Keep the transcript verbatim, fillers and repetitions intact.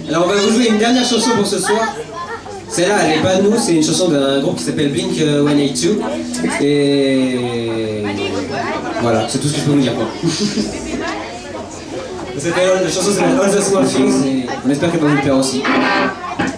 Alors on va vous jouer une dernière chanson pour ce soir. Celle-là, elle n'est pas de nous, c'est une chanson d'un groupe qui s'appelle Blink cent quatre-vingt-deux. Et voilà, c'est tout ce que je peux vous dire. La chanson s'appelle All the Small Things et on espère qu'elle va vous plaire aussi.